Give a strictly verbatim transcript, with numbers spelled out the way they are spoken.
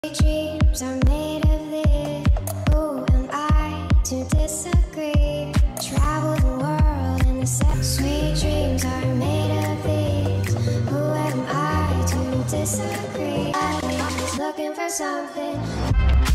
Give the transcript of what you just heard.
Dreams are made of this. Who am I to disagree? Travel the world in the set. Sweet dreams are made of these. Who am I to disagree? I'm looking for something.